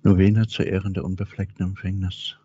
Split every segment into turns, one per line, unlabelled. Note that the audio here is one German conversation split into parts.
Novene zu Ehren der unbefleckten Empfängnis.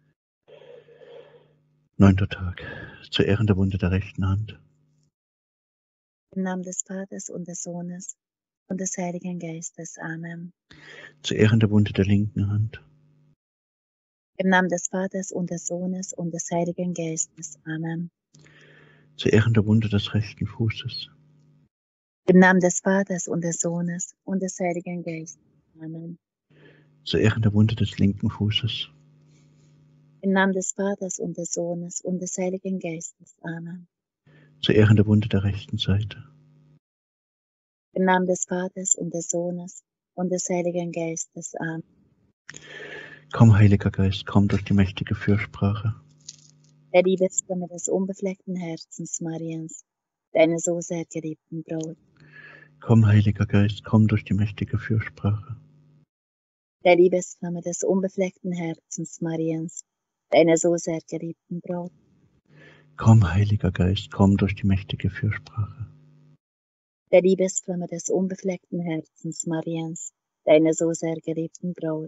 9. Tag. Zu Ehren der Wunde der rechten Hand.
Im Namen des Vaters und des Sohnes und des Heiligen Geistes. Amen.
Zu Ehren der Wunde der linken Hand.
Im Namen des Vaters und des Sohnes und des Heiligen Geistes. Amen.
Zu Ehren der Wunde des rechten Fußes.
Im Namen des Vaters und des Sohnes und des Heiligen Geistes. Amen.
Zu Ehren der Wunde des linken Fußes.
Im Namen des Vaters und des Sohnes und des Heiligen Geistes. Amen.
Zu Ehren der Wunde der rechten Seite.
Im Namen des Vaters und des Sohnes und des Heiligen Geistes. Amen.
Komm, Heiliger Geist, komm durch die mächtige Fürsprache.
Der Liebesflamme des unbefleckten Herzens Mariens, deine so sehr geliebten Braut.
Komm, Heiliger Geist, komm durch die mächtige Fürsprache.
Der Liebesflamme des unbefleckten Herzens Mariens, deine so sehr geliebten Braut.
Komm, Heiliger Geist, komm durch die mächtige Fürsprache.
Der Liebesflamme des unbefleckten Herzens Mariens, deine so sehr geliebten Braut.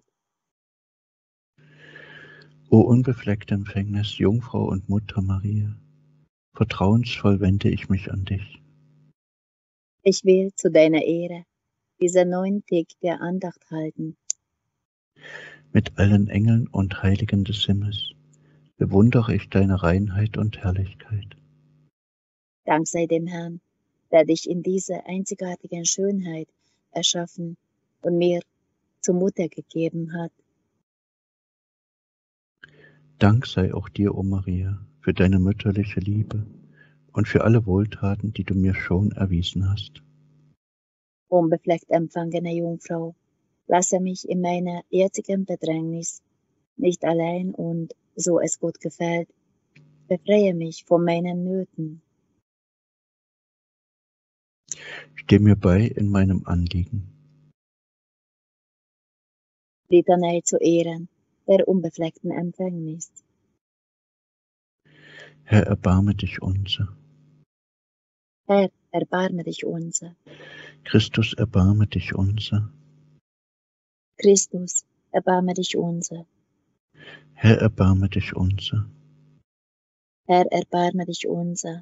O unbefleckte Empfängnis, Jungfrau und Mutter Maria, vertrauensvoll wende ich mich an dich.
Ich will zu deiner Ehre diese 9-tägige Andacht halten.
Mit allen Engeln und Heiligen des Himmels bewundere ich deine Reinheit und Herrlichkeit.
Dank sei dem Herrn, der dich in dieser einzigartigen Schönheit erschaffen und mir zur Mutter gegeben hat.
Dank sei auch dir, o Maria, für deine mütterliche Liebe und für alle Wohltaten, die du mir schon erwiesen hast.
Unbefleckt empfangene Jungfrau, lasse mich in meiner jetzigen Bedrängnis nicht allein und, so es Gott gefällt, befreie mich von meinen Nöten.
Steh mir bei in meinem Anliegen.
Litanei zu Ehren der unbefleckten Empfängnis.
Herr, erbarme dich unser.
Herr, erbarme dich unser.
Christus, erbarme dich unser.
Christus, erbarme dich unser.
Herr, erbarme dich unser.
Herr, erbarme dich unser.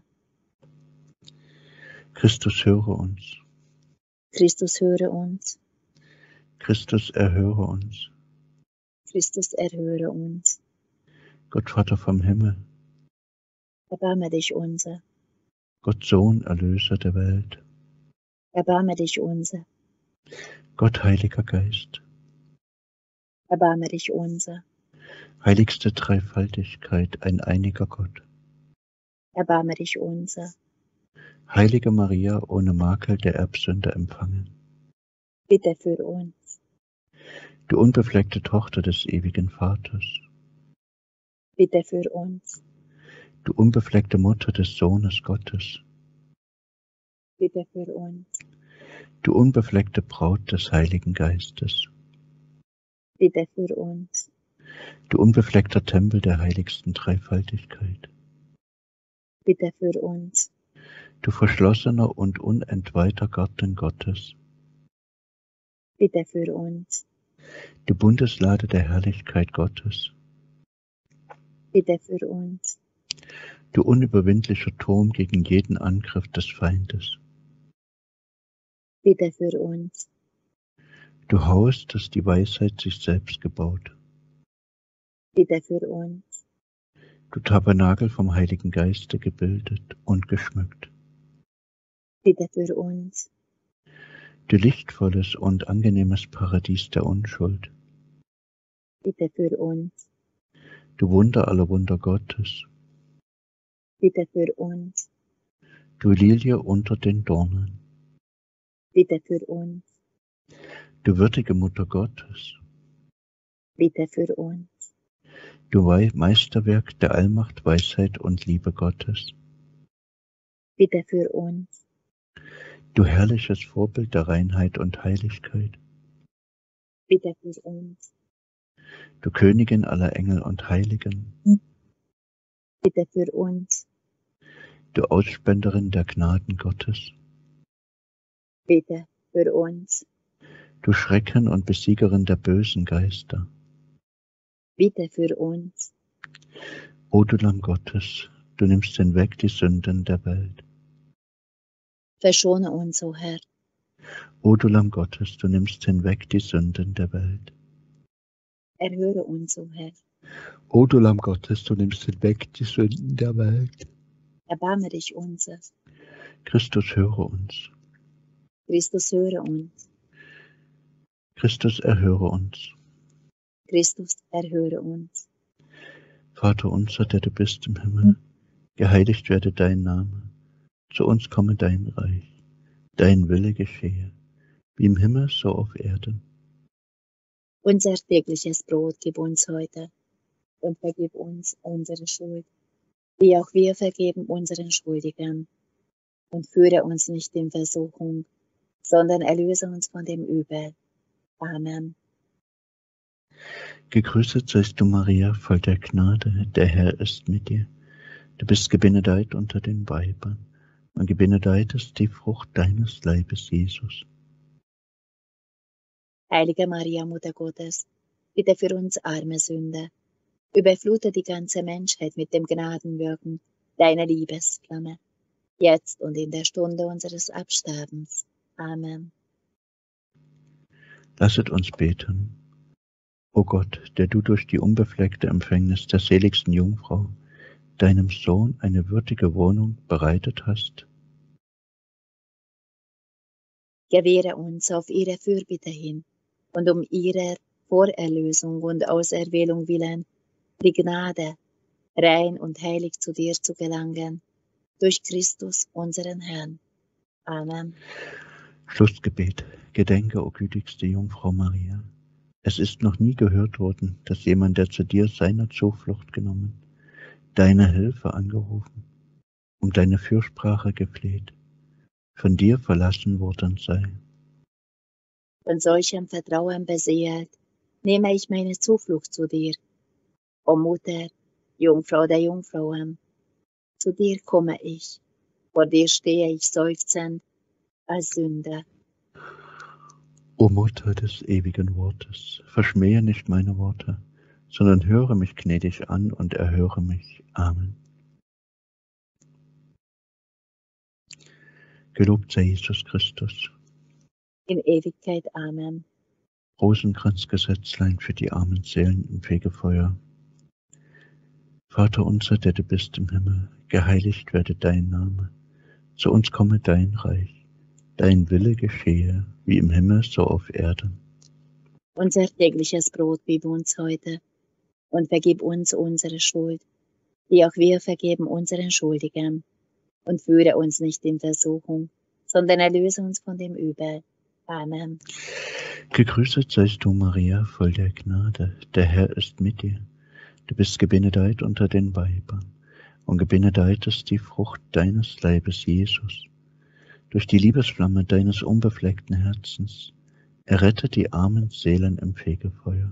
Christus, höre uns.
Christus, höre uns.
Christus, erhöre uns.
Christus, erhöre uns.
Gott Vater vom Himmel,
Erbarme dich unser.
Gott Sohn, Erlöser der Welt,
Erbarme dich unser.
Gott Heiliger Geist,
Erbarme dich unser.
heiligste Dreifaltigkeit, ein einiger Gott.
Erbarme dich unser.
Heilige Maria, ohne Makel der Erbsünde empfangen.
Bitte für uns.
Du unbefleckte Tochter des ewigen Vaters.
Bitte für uns.
Du unbefleckte Mutter des Sohnes Gottes.
Bitte für uns.
Du unbefleckte Braut des Heiligen Geistes.
Bitte für uns.
Du unbefleckter Tempel der heiligsten Dreifaltigkeit.
Bitte für uns.
Du verschlossener und unentweihter Garten Gottes.
Bitte für uns.
Du Bundeslade der Herrlichkeit Gottes.
Bitte für uns.
Du unüberwindlicher Turm gegen jeden Angriff des Feindes.
Bitte für uns.
Du Haus, das die Weisheit sich selbst gebaut.
Bitte für uns.
Du Tabernakel vom Heiligen Geiste gebildet und geschmückt.
Bitte für uns.
Du lichtvolles und angenehmes Paradies der Unschuld.
Bitte für uns.
Du Wunder aller Wunder Gottes.
Bitte für uns.
Du Lilie unter den Dornen.
Bitte für uns.
Du würdige Mutter Gottes.
Bitte für uns.
Du Meisterwerk der Allmacht, Weisheit und Liebe Gottes.
Bitte für uns.
Du herrliches Vorbild der Reinheit und Heiligkeit.
Bitte für uns.
Du Königin aller Engel und Heiligen.
Bitte für uns.
Du Ausspenderin der Gnaden Gottes.
Bitte für uns.
Du Schrecken und Besiegerin der bösen Geister.
Bitte für uns.
O du Lamm Gottes, du nimmst hinweg die Sünden der Welt.
Verschone uns, o Herr.
O du Lamm Gottes, du nimmst hinweg die Sünden der Welt.
Erhöre uns, o Herr.
O du Lamm Gottes, du nimmst hinweg die Sünden der Welt.
Erbarme dich unser.
Christus, höre uns.
Christus, höre uns.
Christus, erhöre uns.
Christus, erhöre uns.
Vater unser, der du bist im Himmel, geheiligt werde dein Name. Zu uns komme dein Reich. Dein Wille geschehe, wie im Himmel so auf Erden.
Unser tägliches Brot gib uns heute und vergib uns unsere Schuld, wie auch wir vergeben unseren Schuldigern. Und führe uns nicht in Versuchung, sondern erlöse uns von dem Übel. Amen.
Gegrüßet seist du, Maria, voll der Gnade, der Herr ist mit dir. Du bist gebenedeit unter den Weibern, und gebenedeit ist die Frucht deines Leibes, Jesus.
Heilige Maria, Mutter Gottes, bitte für uns arme Sünder, überflute die ganze Menschheit mit dem Gnadenwirken deiner Liebesflamme, jetzt und in der Stunde unseres Absterbens. Amen.
Lasset uns beten. O Gott, der du durch die unbefleckte Empfängnis der seligsten Jungfrau deinem Sohn eine würdige Wohnung bereitet hast,
Gewähre uns auf ihre Fürbitte hin und um ihrer Vorerlösung und Auserwählung willen die Gnade, rein und heilig zu dir zu gelangen, durch Christus unseren Herrn. Amen.
Schlussgebet. Gedenke, o gütigste Jungfrau Maria. Es ist noch nie gehört worden, dass jemand, der zu dir seine Zuflucht genommen, deine Hilfe angerufen, um deine Fürsprache gefleht, von dir verlassen worden sei.
Von solchem Vertrauen beseelt, nehme ich meine Zuflucht zu dir. O Mutter, Jungfrau der Jungfrauen, zu dir komme ich, vor dir stehe ich seufzend als Sünder.
O Mutter des ewigen Wortes, verschmähe nicht meine Worte, sondern höre mich gnädig an und erhöre mich. Amen. Gelobt sei Jesus Christus.
In Ewigkeit. Amen.
Rosenkranzgesetzlein für die armen Seelen im Fegefeuer. Vater unser, der du bist im Himmel, geheiligt werde dein Name. Zu uns komme dein Reich. Dein Wille geschehe, wie im Himmel so auf Erden.
Unser tägliches Brot gib uns heute und vergib uns unsere Schuld, wie auch wir vergeben unseren Schuldigern. Und führe uns nicht in Versuchung, sondern erlöse uns von dem Übel. Amen.
Gegrüßet seist du, Maria, voll der Gnade, der Herr ist mit dir. Du bist gebenedeit unter den Weibern, und gebenedeit ist die Frucht deines Leibes, Jesus. Durch die Liebesflamme deines unbefleckten Herzens errette die armen Seelen im Fegefeuer.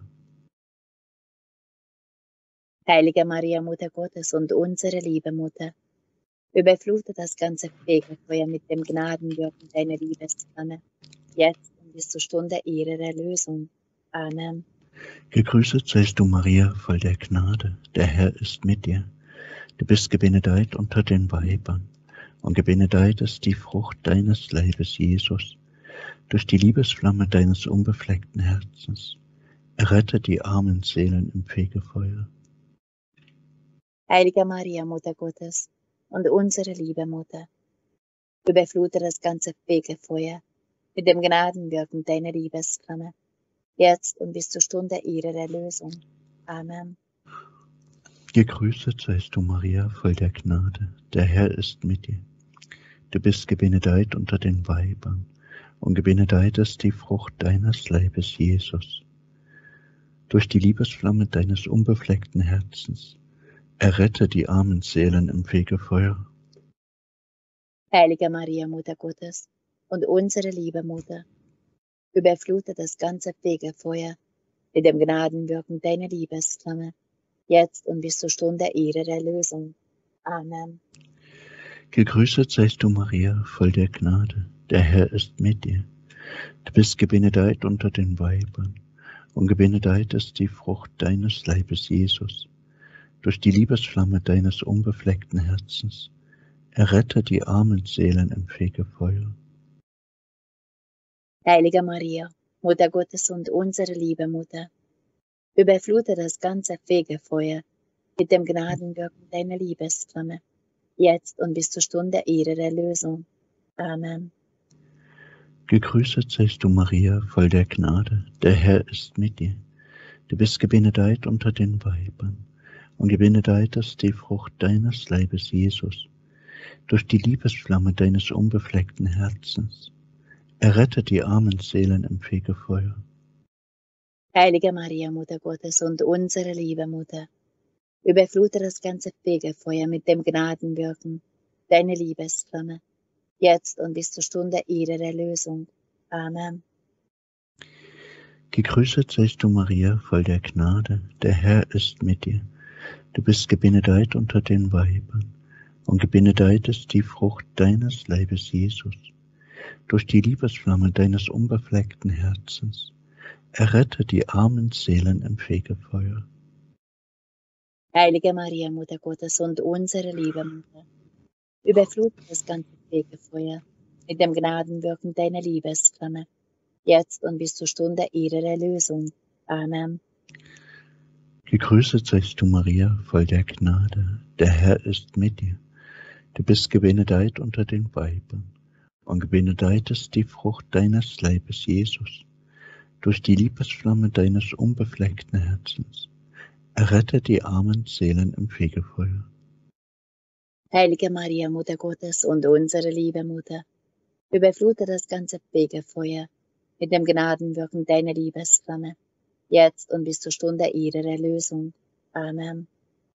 Heilige Maria, Mutter Gottes und unsere liebe Mutter, überflute das ganze Fegefeuer mit dem Gnadenwirken deiner Liebesflamme, jetzt und bis zur Stunde ihrer Erlösung. Amen.
Gegrüßet seist du, Maria, voll der Gnade, der Herr ist mit dir. Du bist gebenedeit unter den Weibern, und gebenedeit ist die Frucht deines Leibes, Jesus. Durch die Liebesflamme deines unbefleckten Herzens errette die armen Seelen im Fegefeuer.
Heilige Maria, Mutter Gottes und unsere liebe Mutter, überflute das ganze Fegefeuer mit dem Gnadenwirken deiner Liebesflamme, jetzt und bis zur Stunde ihrer Erlösung. Amen.
Gegrüßet seist du, Maria, voll der Gnade, der Herr ist mit dir. Du bist gebenedeit unter den Weibern, und gebenedeit ist die Frucht deines Leibes, Jesus. Durch die Liebesflamme deines unbefleckten Herzens errette die armen Seelen im Fegefeuer.
Heilige Maria, Mutter Gottes und unsere liebe Mutter, überflute das ganze Fegefeuer mit dem Gnadenwirken deiner Liebesflamme, jetzt und bis zur Stunde ihrer Erlösung. Amen.
Gegrüßet seist du, Maria, voll der Gnade, der Herr ist mit dir. Du bist gebenedeit unter den Weibern, und gebenedeit ist die Frucht deines Leibes, Jesus. Durch die Liebesflamme deines unbefleckten Herzens errette die armen Seelen im Fegefeuer.
Heilige Maria, Mutter Gottes und unsere liebe Mutter, überflute das ganze Fegefeuer mit dem Gnadenwirken deiner Liebesflamme, jetzt und bis zur Stunde ihrer Erlösung. Amen.
Gegrüßet seist du, Maria, voll der Gnade, der Herr ist mit dir. Du bist gebenedeit unter den Weibern, und gebenedeit ist die Frucht deines Leibes, Jesus. Durch die Liebesflamme deines unbefleckten Herzens errette die armen Seelen im Fegefeuer.
Heilige Maria, Mutter Gottes und unsere liebe Mutter, überflute das ganze Fegefeuer mit dem Gnadenwirken deiner Liebesflamme, jetzt und bis zur Stunde ihrer Erlösung. Amen.
Gegrüßet seist du, Maria, voll der Gnade, der Herr ist mit dir. Du bist gebenedeit unter den Weibern, und gebenedeit ist die Frucht deines Leibes, Jesus. Durch die Liebesflamme deines unbefleckten Herzens errette die armen Seelen im Fegefeuer.
Heilige Maria, Mutter Gottes und unsere liebe Mutter, überflute das ganze Fegefeuer mit dem Gnadenwirken deiner Liebesflamme, jetzt und bis zur Stunde ihrer Erlösung. Amen.
Gegrüßet seist du, Maria, voll der Gnade, der Herr ist mit dir. Du bist gebenedeit unter den Weibern, und gebenedeit ist die Frucht deines Leibes, Jesus. Durch die Liebesflamme deines unbefleckten Herzens errette die armen Seelen im Fegefeuer.
Heilige Maria, Mutter Gottes und unsere liebe Mutter, überflute das ganze Fegefeuer mit dem Gnadenwirken deiner Liebesflamme, jetzt und bis zur Stunde ihrer Erlösung. Amen.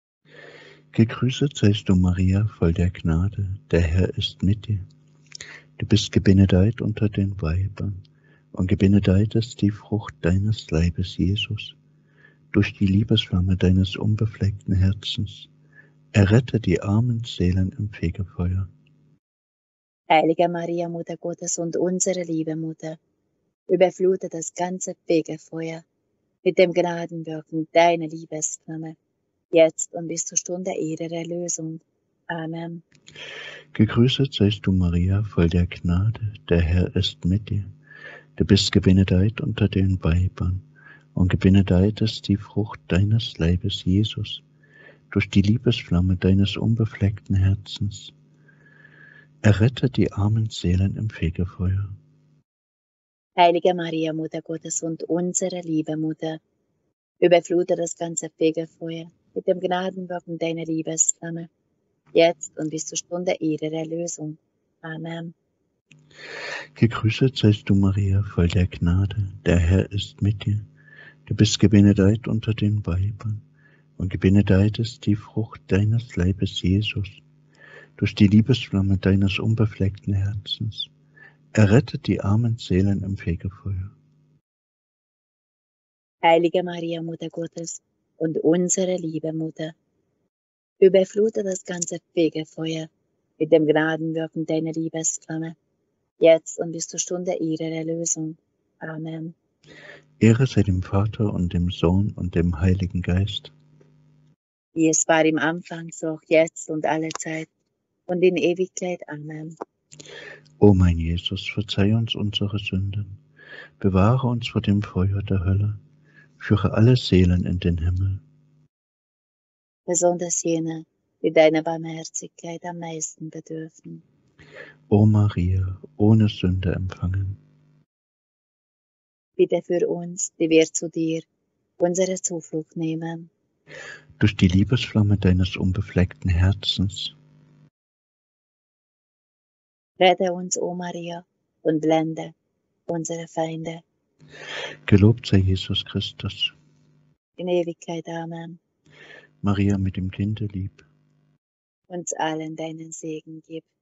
Gegrüßet seist du, Maria, voll der Gnade, der Herr ist mit dir. Du bist gebenedeit unter den Weibern, und gebenedeit ist die Frucht deines Leibes, Jesus. Durch die Liebesflamme deines unbefleckten Herzens errette die armen Seelen im Fegefeuer.
Heilige Maria, Mutter Gottes und unsere liebe Mutter, überflute das ganze Fegefeuer mit dem Gnadenwirken deiner Liebesflamme, jetzt und bis zur Stunde ihrer Erlösung. Amen.
Gegrüßet seist du, Maria, voll der Gnade, der Herr ist mit dir. Du bist gebenedeit unter den Weibern, und gebenedeit ist die Frucht deines Leibes, Jesus. Durch die Liebesflamme deines unbefleckten Herzens errette die armen Seelen im Fegefeuer.
Heilige Maria, Mutter Gottes und unsere liebe Mutter, überflute das ganze Fegefeuer mit dem Gnadenwirken deiner Liebesflamme, jetzt und bis zur Stunde ihrer Erlösung. Amen.
Gegrüßet seist du, Maria, voll der Gnade, der Herr ist mit dir. Du bist gebenedeit unter den Weibern, und gebenedeit ist die Frucht deines Leibes, Jesus. Durch die Liebesflamme deines unbefleckten Herzens errette die armen Seelen im Fegefeuer.
Heilige Maria, Mutter Gottes und unsere liebe Mutter, überflute das ganze Fegefeuer mit dem Gnadenwirken deiner Liebesflamme, jetzt und bis zur Stunde ihrer Erlösung. Amen.
Ehre sei dem Vater und dem Sohn und dem Heiligen Geist.
Wie es war im Anfang, so auch jetzt und alle Zeit und in Ewigkeit. Amen.
O mein Jesus, verzeih uns unsere Sünden, bewahre uns vor dem Feuer der Hölle, führe alle Seelen in den Himmel.
Besonders jene, die deiner Barmherzigkeit am meisten bedürfen.
O Maria, ohne Sünde empfangen,
Bitte für uns, die wir zu dir unsere Zuflucht nehmen.
durch die Liebesflamme deines unbefleckten Herzens
Rette uns, O Maria, und blende unsere Feinde.
gelobt sei Jesus Christus.
In Ewigkeit. Amen.
Maria mit dem Kinde lieb,
Uns allen deinen Segen gib.